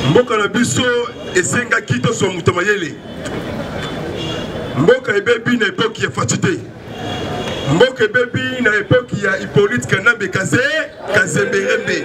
Mboka na biso esenga kito so mutomayele. Mboka ebebi na époque ya Fatite. Mboka ebebi na époque ya Hippolyte Kanambe Kazemberembe.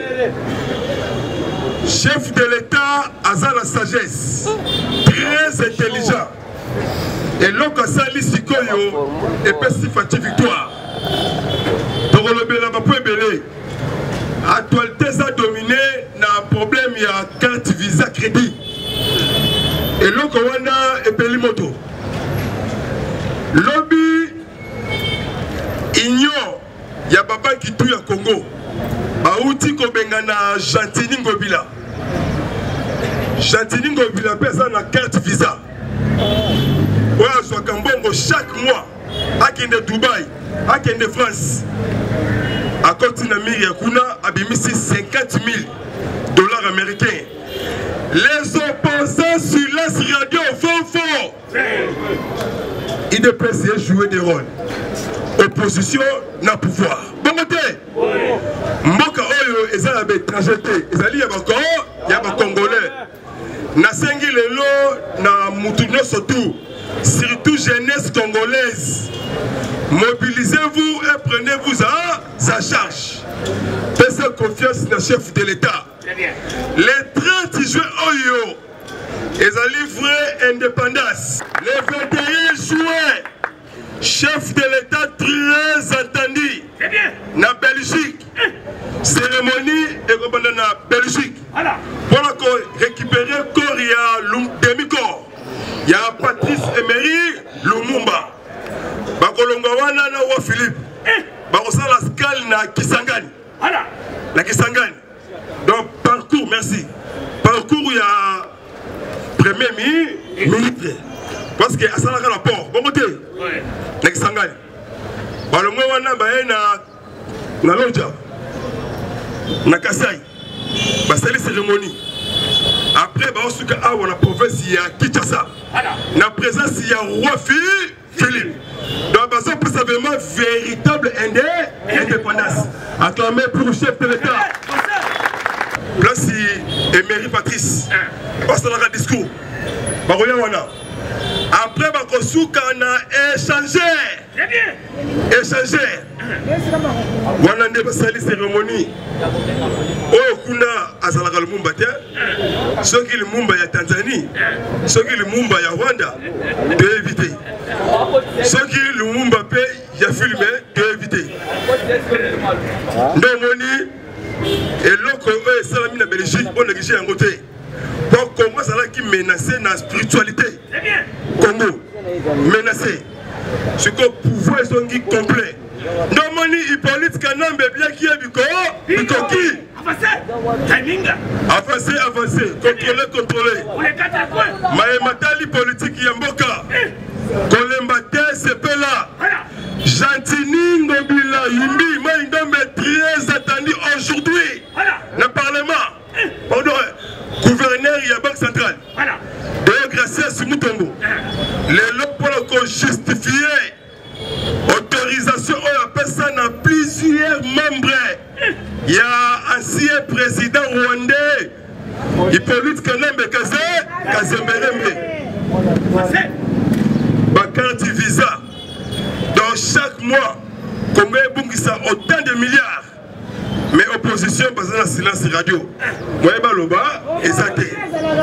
Chef de l'État a la sagesse, très intelligent. Et l'Okasali Sikoyo est pestifati victoire. Torolobela Bapo Ebele. Actualité ça dominé na problème il y a carte visa crédit. Et l'Okawana est Pelimoto. Lobby ignore ya baba kitu ya Congo. Bauti ko bengana Gentini Ngobila. Gentini Ngobila pesa na carte visa. Ouais, soit Kambongo chaque mois akende Dubaï, akende France. À côté de Miri Kuna abimisi 50 000 $ américains. Les opposants sur l'As Radio font fort. Il déplace jouer des rôles. Opposition n'a pouvoir. Bon côté. Mboka Oyo ezala étrangeté. Ezali ya bako, ya ba Congolais. Na sengi lelo na mutuno surtout, surtout jeunesse congolaise. Mobilisez-vous et prenez-vous à sa charge. Faites confiance dans le chef de l'État. Les 30 juin Oyo, ils ont livré indépendance. Le 21 juin, chef de l'État très attendu. Na Belgique. Cérémonie et na Belgique. Pour récupérer le corps, il y a demi-corps. Il y a Patrice Emery Lumumba. Bakolonga wana na wa Philippe. Bakosala scale na Kisangani. Na Kisangani. Donc parcours, merci. Parcours il y a premier ministre. Parce que asala ka rapport. Bon côté. Na Kisangani. Balonga wana baye na Loja. Na Kasai. Basali cérémonie. Après baosuka awa na province ya Kinshasa. Na présence il y a roi Philippe. Donc, c'est vraiment véritable indépendance. Acclamé pour le chef de l'État. Place Emery Patrice. Parce que le discours. Après, on a échangé. On a une cérémonie. Oh, kuna azalaka Lumumba te. Soki Lumumba ya Tanzanie, soki Lumumba ya Rwanda, de éviter. Soki Lumumba pe ya filmé, de éviter. Ndomoni et loko e salami na Belgique, on a guiché en côté. Donc Congo ça qui menacé na spiritualité. Congo menacé. Ce que pouvoir est complet. Ndomoni Hippolyte Kanambe bien qui est Biko qui Avancer, contrôler. Maïmatali politique Yamboka. Kolembate Sepela. Gentini Ngobila Yimbi, Maïndombe très attendu aujourd'hui. Le Parlement. Pardon, gouverneur et la Banque centrale. D'ailleurs, grâce à ce Moutombo, les locaux pour justifier autorisation on appelle ça dans plusieurs membres. Il y a ancien président rwandais Hippolyte Kanambe Kazemberembe. Carte visa. Donc chaque mois, Congo Bungisa autant de milliards. Mais opposition parce que la silence radio. Moi baloba exacté.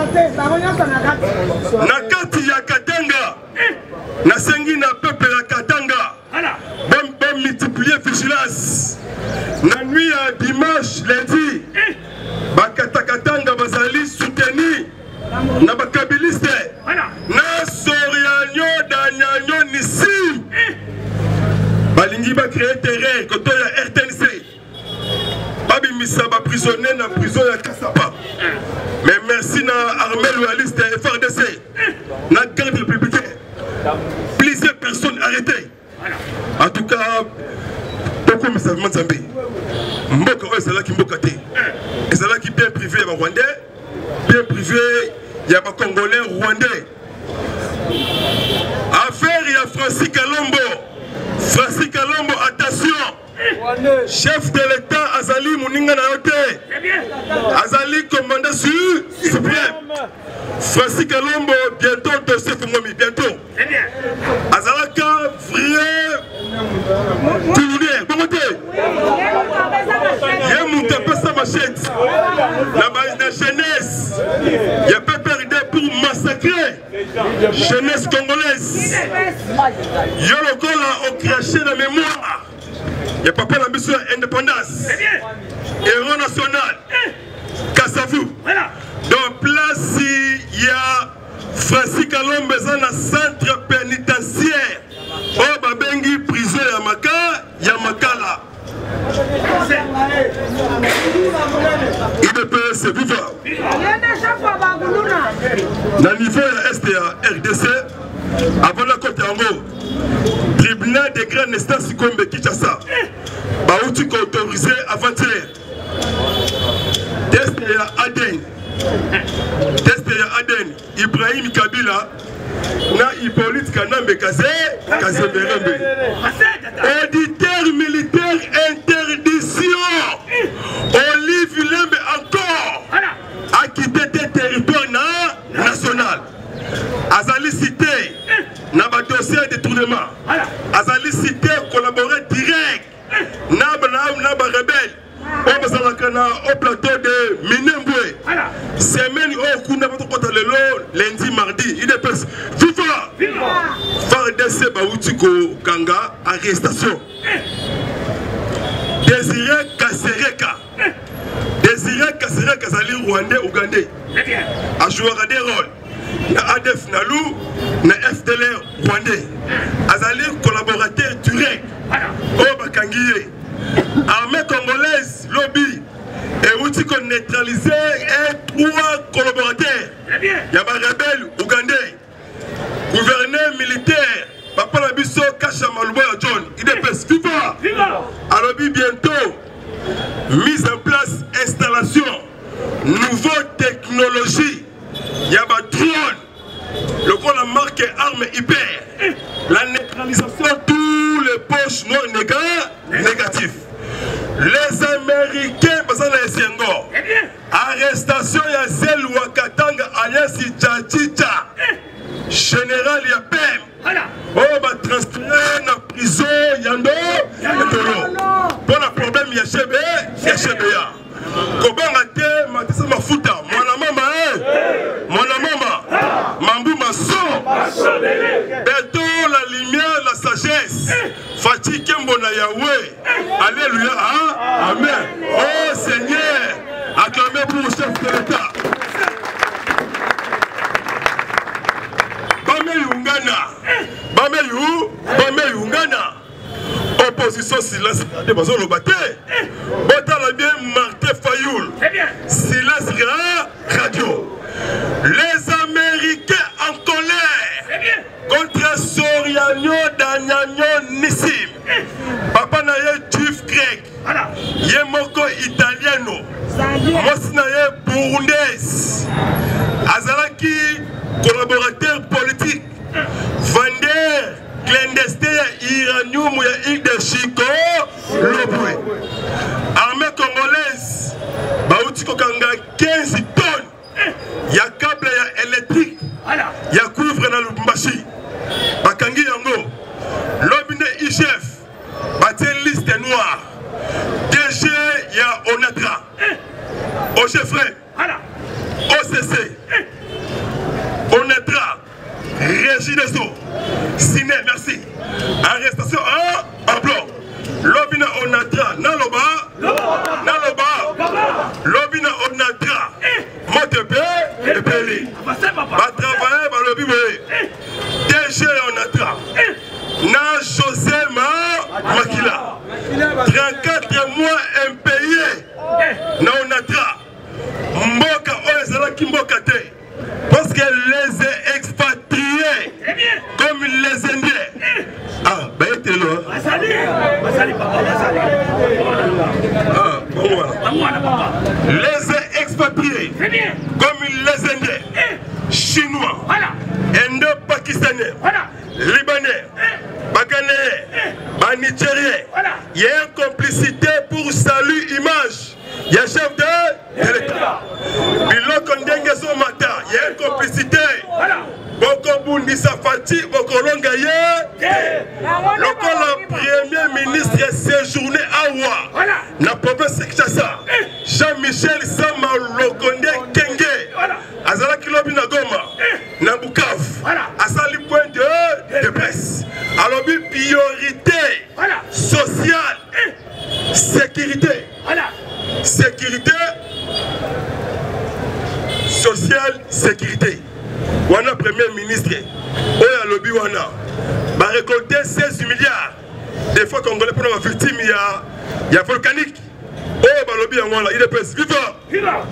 Na carte ya Katanga. Na sengi na peuple la Katanga. Bon multiplier vigilance. La nuit à dimanche, lundi, Bakatakatanga Bazali soutenu. Na bakabiliste. Na Sorianyo Danyanyo Nissi. Balingi ba créer terrain côté ya RTNC. Babi Misaba prisonnier na prison ya Kasapa. Mais merci na armée loyaliste et FRDC. Na garde républicaine. Plusieurs personnes arrêtées. En tout cas, beaucoup de messages Manzambé. Mboka c'est là qui mboka té. Et c'est là qui bien privé ya Rwandais, bien privé ya ba Congolais rwandais. Affaire ya Francis Kalombo. Francis Kalombo attention. chef de l'État Azali Mouninga Naote, Azali commandant suprême, Francis Kalombo, bientôt dossier Fumami, bientôt. Azalaka, vrai, Touloulé, bon côté. Il y a mon tapé sa machette, la base de jeunesse, il n'y a pas perdu pour massacrer jeunesse congolaise. Il y a le gola au craché la mémoire. Il n'y a pas la mission indépendance. Héros national. Kassavou. Dans place, il y a Francis Kalombe dans le centre pénitentiaire. Oh, Babengi, prison Yamakala. IDPS vivant. Dans le niveau de STA RDC, avant la côte en haut, tribunal de grande instance comme Kinshasa, Baouti autorisé avant-hier. Test Aden, Ibrahim Kabila, na Hippolyte Kanambe Kazemberembe. Auditeur militaire interdiction. Olive Lembe encore a quitté des territoires national. Azali cité na ba dossier de détournement. Azali cité collaborer direct na ba rebelle. Au plateau de Minembwe. Semaine au Kunda lundi, mardi. Il est presse. Viva! Fardesse Baoutiko Kanga, arrestation. Désiré Kassereka. Zali Rwandais, Ougandais. A joué à des rôles. Na ADF Nalou, na FDLR Rwandais. Azali collaborateur direct. Oh Bakangiye. Armée congolaise, lobby, et outil qu'on neutralisé et 3 collaborateurs. Il y a des rebelles ougandais, gouverneur militaire, Papa Labisso, Kacha Malouba John, IDPS FIFA. Alors bientôt, mise en place, installation, nouvelle technologie. Il y a des drones, le qu'on a marqué armes hyper, la neutralisation de tous les poches noirs négatifs. Les Américains, arrestation ya Zel Wakatanga alias Tchatchicha, général Yapem, oh va transférer na prison Yando, pour le problème Yachebe, Kobanga te, Matissa Mafuta, mon mama, Mambu Masso, Beto, la lumière, la sagesse, Fatih Kembona Yahweh, Alléluia, Amen. Oh Seigneur, acclamez pour le chef de l'État. Bame Yungana. Opposition silence de Bazon Lobaté. Botala bien Martin Fayoul. Silence radio. Les Américains en colère contre Soriano Danyano Nissim. Papa Naye Juif grec. Yemoko Italiano. Mosnaye Burundais. Azalaki collaborateur politique. Vendeur clandestin iranium ya île de Chico Loboué. Armée congolaise Baouti Kokanga 15 tonnes. Ya câble ya électrique. Ya couvre na Lubumbashi. Bakangi yango. Lobine IGF. Batie liste noire. DG ya Onatra. OGFRE. OCC. Onatra. Régie des eaux. Ciné, merci. Arrestation en blanc. Lobina Onatra. Naloba. Lobina Onatra. Motepe et Peli. Va travailler, va lobby. DG Onatra. Na José Makila. 34 mois impayés. Na Onatra. Mboka Oyezalaki Mboka te. Parce qu'elle les a expatriés comme les Indiens. Ah, ben il était là. Les a expatriés comme les Indiens. Chinois, Indo-Pakistanais, Libanais, Baganais, en Nigérien. Il y a une complicité pour salut image. Il y a un chef de l'État. Biloko ndenge zo mata, il y a une complicité. Boko Bundisa Fati, Boko Longaye. Le premier ministre est séjourné à Oua. La province de Kinshasa. Jean-Michel Sama Lokonde Kenge. Azala Kilobi Nagoma. Nabukav. Asali point de presse. Alors, priorité sociale. Sécurité. Sécurité. Sociale, sécurité. Wana premier ministre, Oya Lobi Wana, va récolter 16 milliards. Des fois Congolais pour la victime, il y a volcanique. Oya Balobi Wana, il est presse. Viva!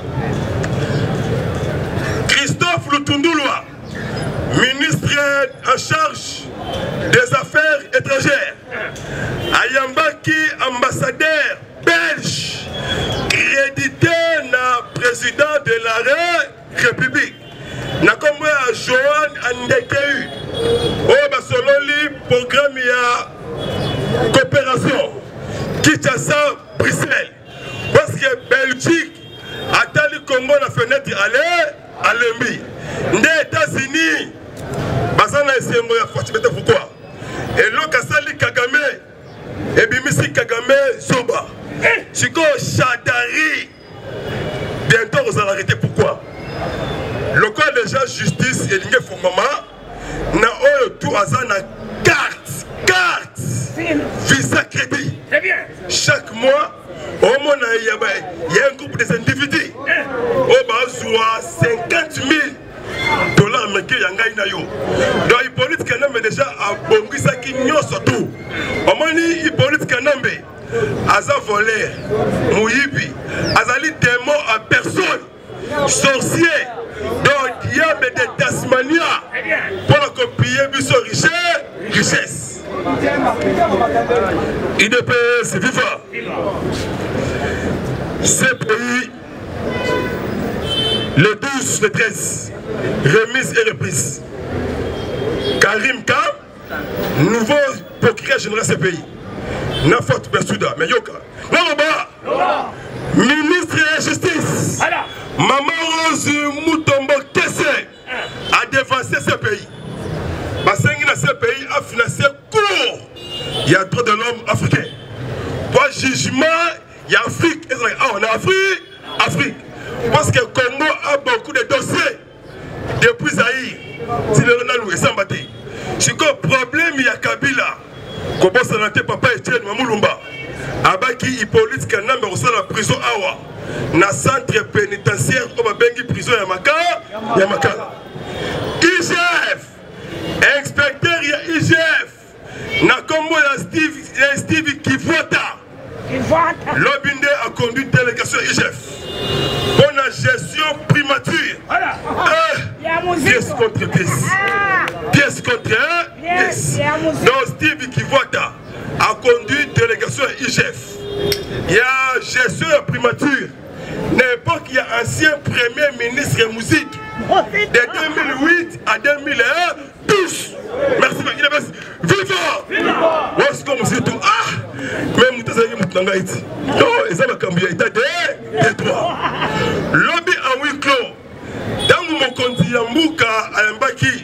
Christophe Lutundulwa, ministre en charge des affaires étrangères. Ayambaki, ambassadeur belge, crédité na président de la République. Nakomwe a Johan Andekeu. Oh basololi programme ya coopération Kinshasa Bruxelles. Parce que Belgique atali Congo na fenêtre à l'EMI. Nde États-Unis bazana esengo ya Fatibete pourquoi? Et lo kasali Kagame et bimisi Kagame Zoba. Siko Chadari bientôt vous allez arrêter pourquoi? Le code déjà justice et l'ingé fondement na oyo tout azana carte visa crédit. Chaque mois au moins il y a un groupe des individus au bas 50 000 dollars américains yanga inayo. Donc Hippolyte Kanambe déjà a bongisa ki nyoso tout. Au moins Hippolyte Kanambe aza voleur, mouyibi, azali démon à personne. Sorcier, donc il y a des Tasmania pour la copier biso richesse. IDPS viva. Ce pays, le 12, le 13, remise et reprise. Karim K, nouveau procureur général de ce pays. Nafot Besouda, mais Yoka. Naloba, ministre de la Justice. Maman Rose Moutombo Kessé a dévancé ce pays. Bassengi dans ce pays a financé court. Il y a droit de l'homme africain. Pour jugement, il y a Afrique. Ah, on a Afrique. Parce que Congo a beaucoup de dossiers depuis Zaïre. Si le Ronaldo est sans battre. C'est quoi le problème? Il y a Kabila. Comment ça n'a pas papa Etienne Mamoulumba. Abaki Hippolyte Kanambe au sein de la prison Awa. Na centre pénitentiaire au Babengi prison Yamakala. IGF. Inspecteur ya IGF. Na Kombo ya Steve Kivota. L'Obinde a conduit délégation IGF. Pour la gestion primature. Pièce contre pièce. Pièce contre pièce. Donc Steve Kivota a conduit délégation IGF. Il y a gestion primature. N'importe qui a ancien premier ministre de musique de 2008 à 2001, tous. Merci. Viva! What's comme c'est tout. Ah! Même vous avez dit que Haïti. Non, ils ont cambié. Il y a des droits. Lobby en huis clos. Dans mon conti Yambuka à Mbaki,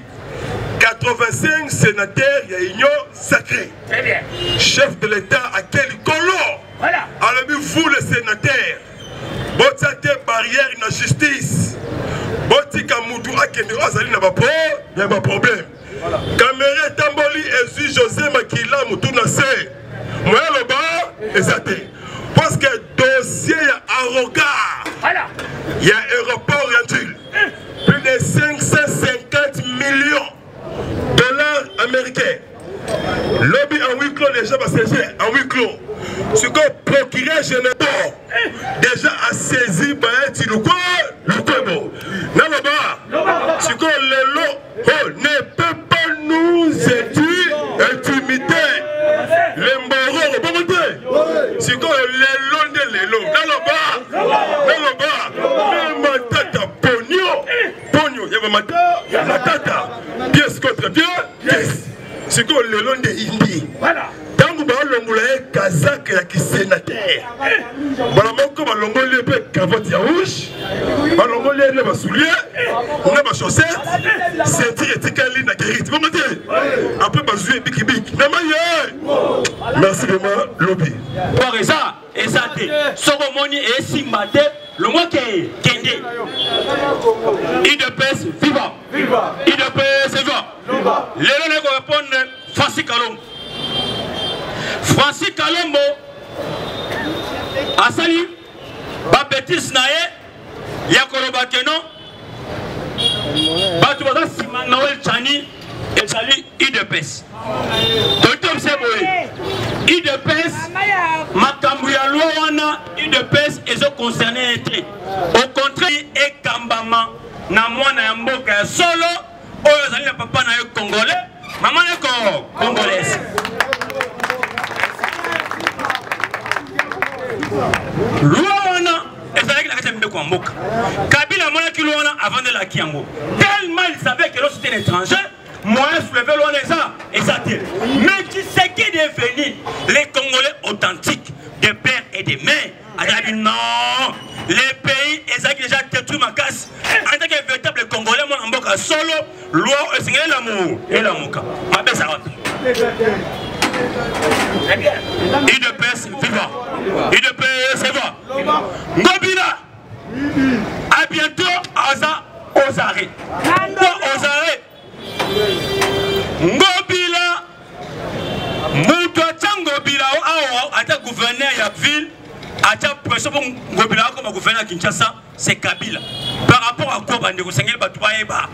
85 sénateurs, il y a une union sacrée. Très bien. Chef de l'État à quel color? Voilà. Alors, vous les sénateurs, votre barrière dans la justice. Votre Kamoudou a Kendo Azali n'a pas problème. Caméra Tamboli et José Makila Moutounase. Moi, le bas, exacté. Parce que dossier à regard. Il y a un aéroport Yantule. Plus de 550 millions de dollars américains. Lobby en huis clos, déjà va saisir en huis clos. Ce que le procureur général déjà a saisi le Kwebo. Ce que le lot ne peut pas nous intimider. Les moraux, bon côté. Ce que les lots de l'élo. Même matata, pogno, il y avait matata, pièce contre pièce. C'est que le long de Indi. Voilà. Tant que bakangola kazaka ya kisénateur bala moko balongoli pe cravate ya rouge balongoli ne basoulier na ba chaussette ceinture etikali na guérite bon matin après bazoué biki na maye merci vraiment lobby pour ça et ça soromoni et simbate le mot qui kende IDPS viva IDPS viva lelo ne ko répondre Francis Kalombo asali ba bêtise nae ya koloba keno batu baza sima Noël Chani et sali IDPS totom seboye IDPS makambu ya loi wana IDPS ezo concerné été au contraire et kambama na mwana ya mboka ya solo oyo zali na papa na yo congolais maman est congolaise. Luana est avec la question de Kwamboka. Kabila mona ki Luana avant de la Kiambo. Tellement il savait que lorsque c'était un étranger, moi je soulevais Luana et ça tire. Mais qui c'est qui est devenu les Congolais authentiques de père et de mère? A dit non, les pays ils déjà détruit ma casse. En tant que véritable Congolais, moi en Mboka solo, loi et l'amour et l'amour. Ma belle ça va. IDPS viva. IDPS viva. Ngobila. À bientôt aux arrêts. Aux arrêts. Ngobila. Moutoua Ngobila a été gouverneur de la ville. A été pression pour Ngobila comme gouverneur à Kinshasa. C'est Kabila. Par rapport à quoi Bandeko Sengel Batouaïba.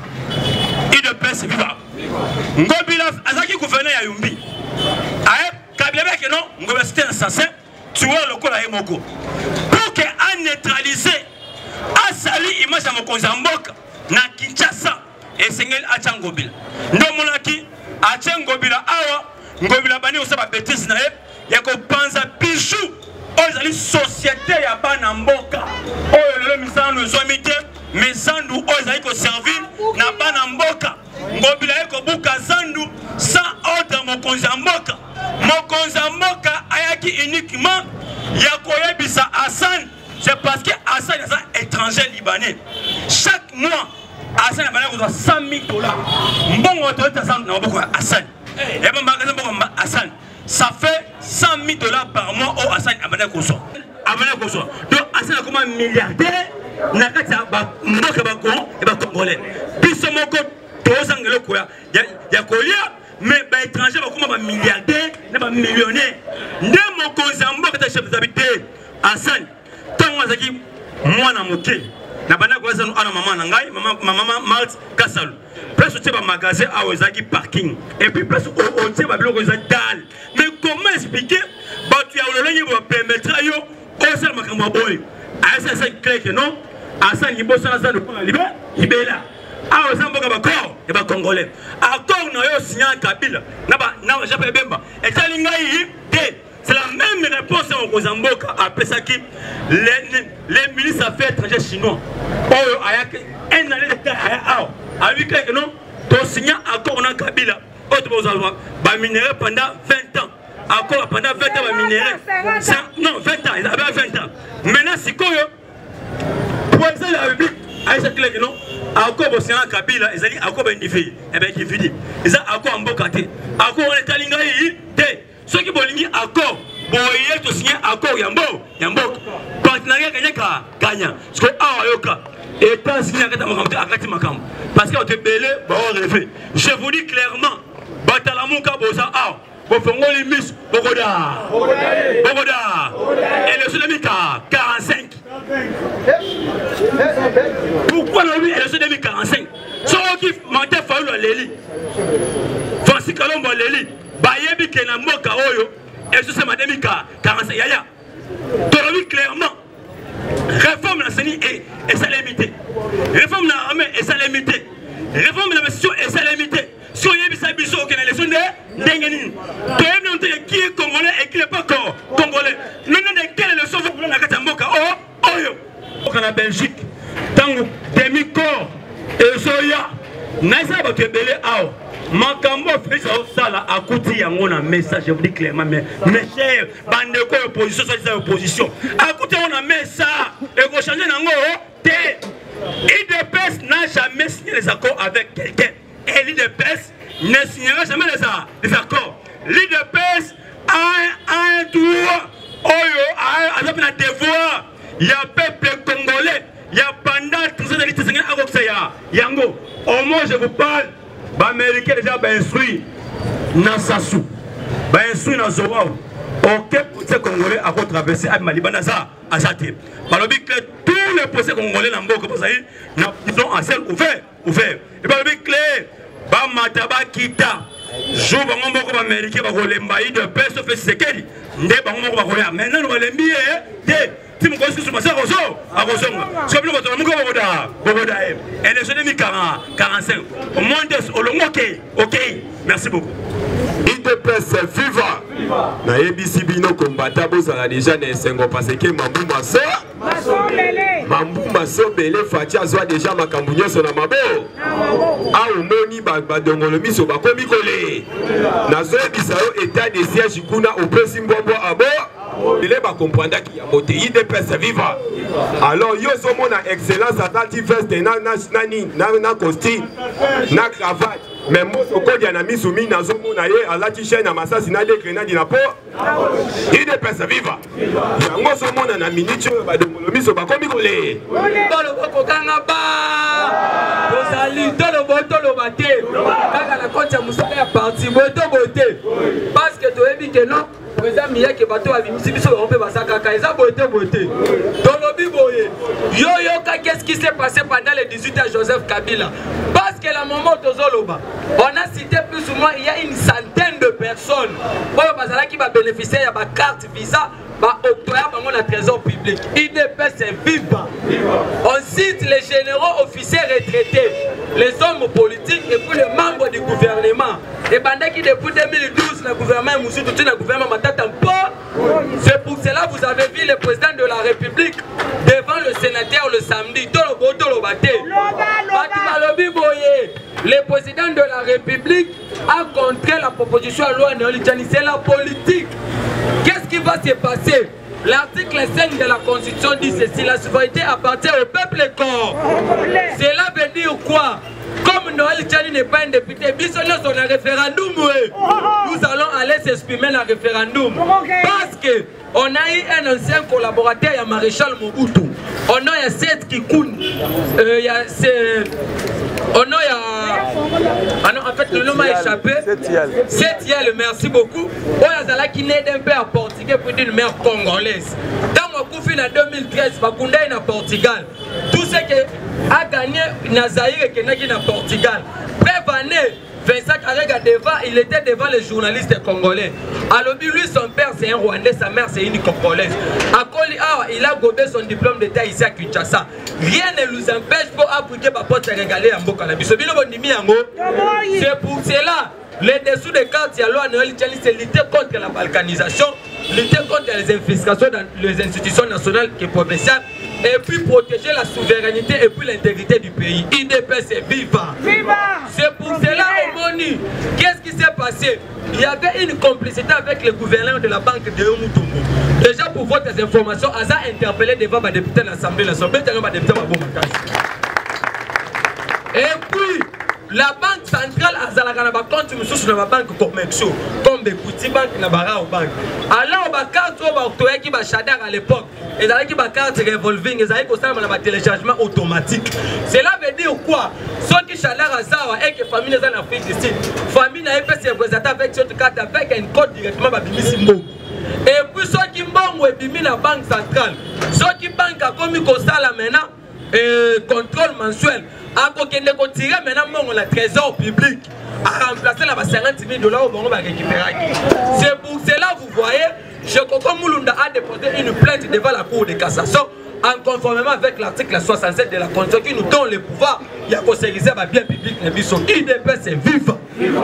IDPS viva. Ngobila azaki gouverneur ya Yumbi. Aye Kabila que non, Ngobila c'était un assassin, tuer le corps à Emoko. Pour que a neutralisé a sali image à Mokonzi Mboka na Kinshasa et Sengel acha Ngobila. Ndo monaki acha Ngobila awa Ngobila bani osaba bêtise na ye ya ko panza bijou ozali société ya bana mboka oyo le misano zomite mesandu ozali ko servir na bana mboka Ngobila eko buka zandu sans ordre Mokonzi Mboka. Mokonzi Mboka ayaki uniquement ya koyebisa Hassan, c'est parce que Hassan est un étranger libanais. Chaque mois Hassan a besoin de 100 000 $. Bon autorité Hassan. Et bon magasin Hassan. Ça fait 100 000 $ par mois au Hassan a besoin de ça. Donc Hassan a comme un milliardaire na kati ya mboka ba Congolais. Biso moko tozangelo koya ya kolia mais ba étranger ba kuma ba milliardaire na ba millionnaire nde Mokonzi Mboka ta chef d'habité Hassan tango azaki mwana moke na bana ko zanu ana maman na ngai maman Malt Kasalu presque tu ba magasin a ozaki parking et puis presque au tie ba biloko za dal mais comment expliquer ba tu ya olongi ba permettre yo o sel makambo boy a c'est clair que non Hassan il bosse dans le point libéla. Ah, aux Mboka bakor et ba Congolais. Accord na yo signé Kabila. Na Japé Bemba. Et Talingaï, c'est la même réponse aux Mboka après ça qui les ministres affaires étrangères chinois. Oh, ayak un année de terre a vu que non, to signé accord na Kabila. Autre besoin ba minerai pendant 20 ans. Accord pendant 20 ans ba minerai. Non, 20 ans, ils avaient 20 ans. Maintenant c'est quoi président de la République, Aïssa Klek, non? Encore Bosnian Kabila, ils ont dit encore ben diffé, et ben qui finit. Ils ont encore en Bokate, encore on est à l'Ingaï, ceux qui vont ligner encore, bon, il y a signé encore Yambo, partenariat gagnant, parce que Aoyoka, et pas signé à Katimakam, parce qu'on te belé, bon, rêvé. Je vous dis clairement, Batalamouka Bosa, Bofongoli Miss, Bogoda, et le Sudamika, 45. Pourquoi lui elle est 2045? Ceux qui m'ont fallu à l'Eli. Francis Kalombo à l'Eli. Bayebi Kenamoka Oyo. Et ce c'est ma 2045. Yaya. Tu clairement. Réforme la CENI et sa limité. Réforme l'armée et sa limité. Réforme la mission et sa limité. Si on y a mis sa biseau qui est l'élection de Dengenin. Tu as montré qui est congolais et qui n'est pas congolais. Nous n'avons quelle leçon vous voulez la Katamoka Oyo. En Belgique, tant demi-corps et soya, n'a pas été belé à makambo Félix Osala a coûté yango na message, je vous dis clairement, mes chers bandeko opposition, soit opposition, a coûté on a message et vous changez nango té. IDPS n'a jamais signé les accords avec quelqu'un et l'IDPS ne signera jamais les accords. L'IDPS a un droit, a un devoir. Il y a peuple congolais, il y a pendant tout ça de l'ITSG à Yango. Au moins je vous parle. Les Américains déjà instruit Nassasou, instruit Nazoao. Aucun procès congolais a traversé à Malibanaza à Zate. Par le but que tous les procès congolais ils ont un ciel ouvert. Et par le but que Bamataba Kita, joue Bango Américain, Bagolembaï de Pest of Sekeri, Nde Bango Bagoya. Maintenant nous allons bien. Si vous connaissez ce que c'est, et 45. Au moins ok. Merci beaucoup. IDPS viva. Na ABC bino combattant bozala déjà na esengo parce que Mambu Maso Bele Fatia zwa déjà makambu nyonso na mabo. A omoni badongolo miso bakomi kole. Na zoyebisa yo état de siège kuna opesi mbombo abo. Il est pas comprendre qu'il y a moté IDPS viva. Alors yo somo na excellence atati veste na costume na cravate. Mais moi au code ya na misumi na zomo na ye alati chaîne na masasi na de grenade na po. IDPS viva. Yango somo na minute ba dongolo miso ba komi kole. Tolo boko kanga ba. Bozali tolo botolo bate. Kaka la compte ya musala ya parti boto bote. Parce que to ebi que non. Président Miyake bateau a vimisi biso on peut basaka kaisa beauté. Tolobi boye. Qu'est-ce qui s'est passé pendant le 18 à Joseph Kabila? Parce que la moment Tozoloba, on a cité plus ou moins il y a une centaine de personnes. Oyo bazala qui va bénéficier de la carte visa, ba octroyer bango la trésor public. IDPS c'est viva. On cite les généraux officiers retraités, les hommes politiques et puis les membres du gouvernement. Et pendant qui depuis 2012 le gouvernement Moussou tout le gouvernement Matata pas. C'est pour cela que vous avez vu le président de la République devant le sénateur le samedi. Le président de la République a contré la proposition de loi néolithienne. C'est la politique. Qu'est-ce qui va se passer? L'article 5 de la Constitution dit ceci: la souveraineté appartient au peuple corps. Cela veut dire quoi? Comme Noël Tchani n'est pas un député, on a un référendum. Nous allons aller s'exprimer dans le référendum. Parce que on a eu un ancien collaborateur, il y a Maréchal Mobutu. On a Seth Kikoun. Il y a en fait, le nom a échappé. Seth Yel, merci beaucoup. On a Zala qui naît d'un père portugais pour une mère congolaise. Dans mon coup, en 2013, Bakunda est en Portugal. Tout ce qui a gagné Nazaïre et Kenaki en Portugal. Bref année. Vincent Karega il était devant les journalistes congolais. Alors lui, son père c'est un Rwandais, sa mère c'est une Congolaise. Il a gobé son diplôme d'état ici à Kinshasa. Rien ne nous empêche pour appliquer ma pote régalée en Boka. C'est pour cela, les dessous des cartes, il y a loi Noël Tchani, c'est lutter contre la balkanisation, lutter contre les infiltrations dans les institutions nationales et provinciales, et puis protéger la souveraineté et puis l'intégrité du pays. IDPS c'est viva. C'est pour cela, Omoni, qu'est-ce qui s'est passé? Il y avait une complicité avec le gouverneur de la banque de Yomutumbo. Déjà pour votre information, Aza a interpellé devant ma députée de l'Assemblée nationale, ma députée et puis, la banque centrale a un compte sur la banque commerciale, comme des petits banques na bara au banque. Alors, on va carte qui va chadar à l'époque. Et dans qui va carte revolving, et ça a un téléchargement automatique. Cela veut dire quoi? Ceux qui chadar à Zawa et que famille en Afrique du Sud, famille n'a pas se présenter avec cette carte avec un code directement à Bimisimbo. Et puis ceux qui m'ont et la banque centrale, ceux qui banque a commis comme ça là maintenant, contrôle mensuel. A tirer maintenant le trésor public à remplacer la 50 000 $. On va récupérer. C'est pour cela vous voyez, Chekoko Mulunda a déposé une plainte devant la Cour de cassation en conformément avec l'article 67 de la Constitution qui nous donne le pouvoir. Il y a qu'à sécuriser ma bien public. IDPS c'est vivant.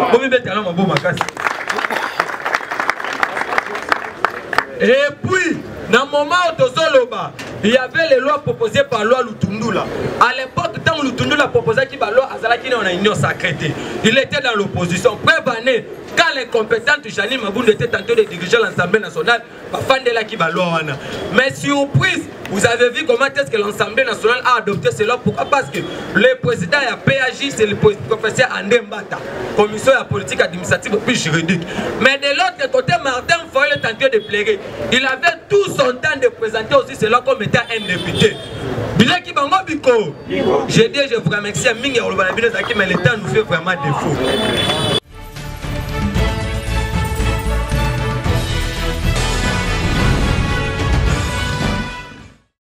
Et puis, dans le moment où il y avait les lois proposées par loi Lutundula. À l'époque, dans tant Lutundu l'a proposé qui balo azala qui on a union sacrée. Il était dans l'opposition. Preuve année quand l'incompétente Janine Mabunda était tenté de diriger l'Assemblée nationale, Bafandela qui balo wana. Mais surprise, vous avez vu comment est-ce que l'Assemblée nationale a adopté cela. Pourquoi? Parce que le président de la PAJ, c'est le professeur André Mbata, commission de la politique administrative et juridique. Mais de l'autre côté, Martin Foyle est tenté de plaider. Il avait tout son temps de présenter aussi cela comme étant un député. Bilaki Bango Biko. J'ai dit, je vous remercie, mais le temps nous fait vraiment défaut.